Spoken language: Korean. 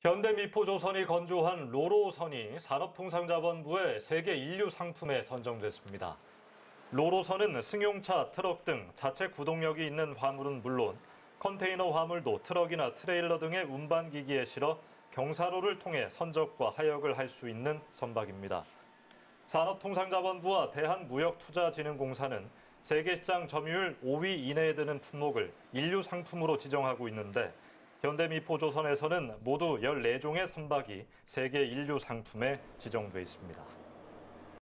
현대미포조선이 건조한 로로선이 산업통상자원부의 세계 인류 상품에 선정됐습니다. 로로선은 승용차, 트럭 등 자체 구동력이 있는 화물은 물론 컨테이너 화물도 트럭이나 트레일러 등의 운반기기에 실어 경사로를 통해 선적과 하역을 할 수 있는 선박입니다. 산업통상자원부와 대한무역투자진흥공사는 세계시장 점유율 5위 이내에 드는 품목을 인류 상품으로 지정하고 있는데 현대미포조선에서는 모두 14종의 선박이 세계 인류 상품에 지정돼 있습니다.